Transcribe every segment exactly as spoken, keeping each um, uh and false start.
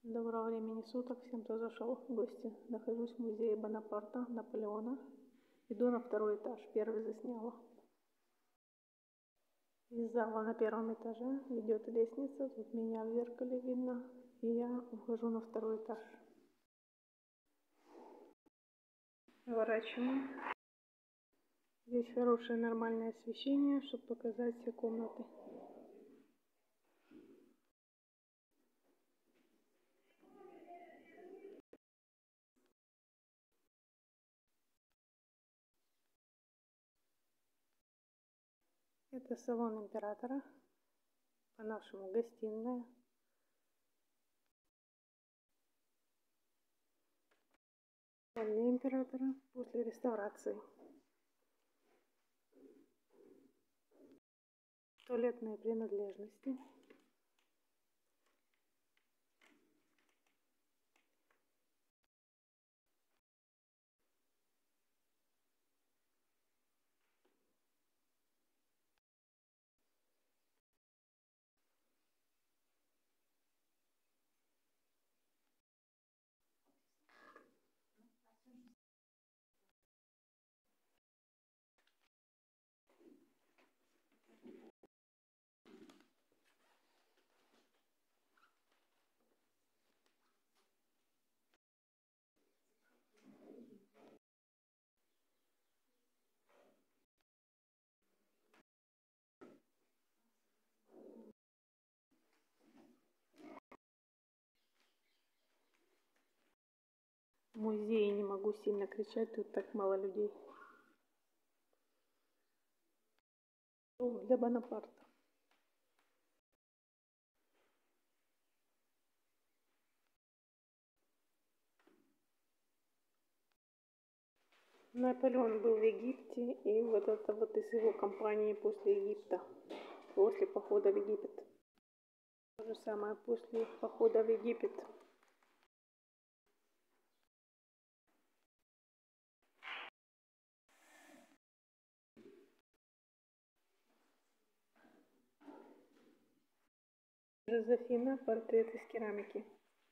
Доброго времени суток всем, кто зашел в гости. Нахожусь в музее Бонапарта, Наполеона. Иду на второй этаж, первый засняла. Из зала на первом этаже ведет лестница, тут меня в зеркале видно, и я ухожу на второй этаж. Поворачиваем. Здесь хорошее нормальное освещение, чтобы показать все комнаты. Это салон императора, по-нашему гостиная. Спальня императора после реставрации. Туалетные принадлежности. В музее не могу сильно кричать, тут так мало людей. Для Бонапарта. Наполеон был в Египте, и вот это вот из его компании после Египта, после похода в Египет. То же самое после похода в Египет. Жозефина, портрет из керамики.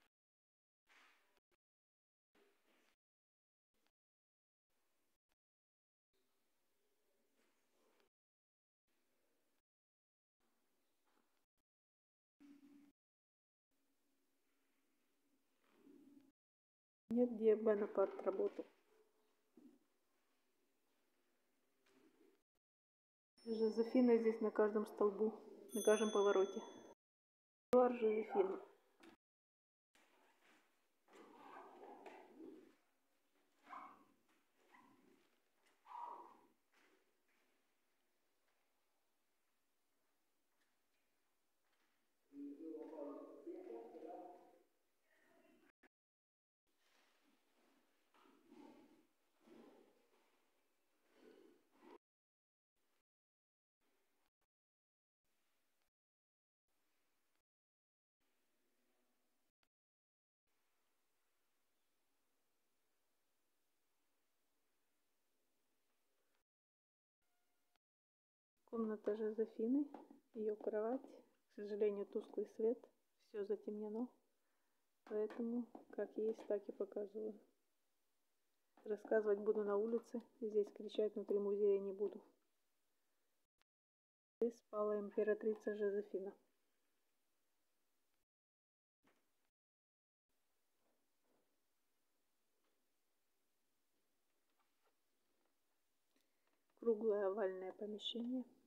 Нет, где Бонапарт работал. Жозефина здесь на каждом столбу, на каждом повороте. Эдуард Жозефина. Комната Жозефины, ее кровать. К сожалению, тусклый свет, все затемнено. Поэтому как есть, так и показываю. Рассказывать буду на улице, здесь кричать внутри музея не буду. Здесь спала императрица Жозефина. Круглое овальное помещение.